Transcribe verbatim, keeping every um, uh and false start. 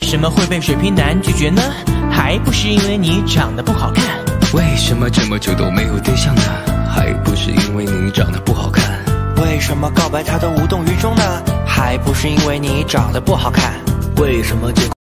什么会被水瓶男拒绝呢？还不是因为你长得不好看。 为什么这么久都没有对象呢？还不是因为你长得不好看。 为什么告白他都无动于衷呢？还不是因为你长得不好看。 为什么结